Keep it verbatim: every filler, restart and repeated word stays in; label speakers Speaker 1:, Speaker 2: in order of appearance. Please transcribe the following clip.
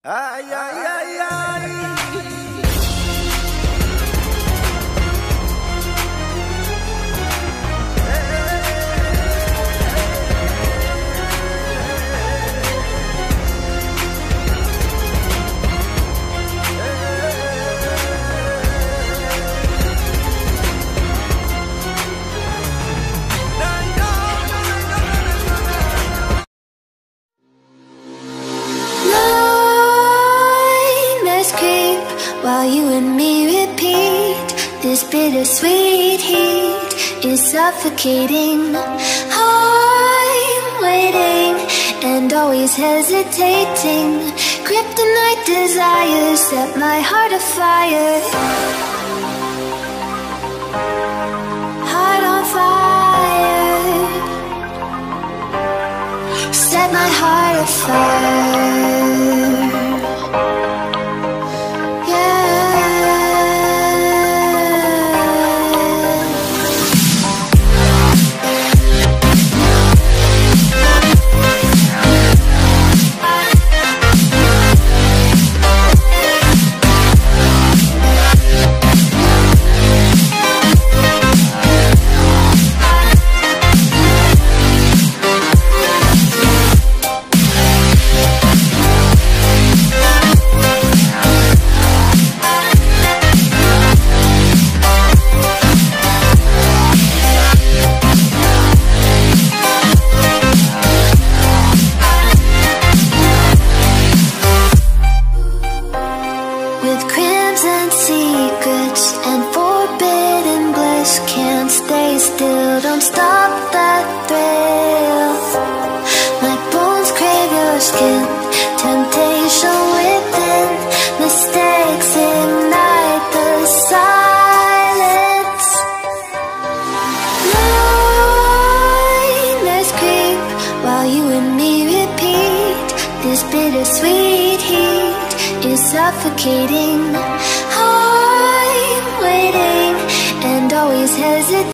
Speaker 1: Ay, ay, ay, ay.
Speaker 2: While you and me repeat, this bittersweet heat is suffocating. I'm waiting and always hesitating. Kryptonite desires set my heart afire. Heart on fire. Set my heart afire. Still, don't stop that thrill. My bones crave your skin. Temptation within. Mistakes ignite the silence. Nightmares creep while you and me repeat. This bittersweet heat is suffocating. I'm waiting and always hesitate.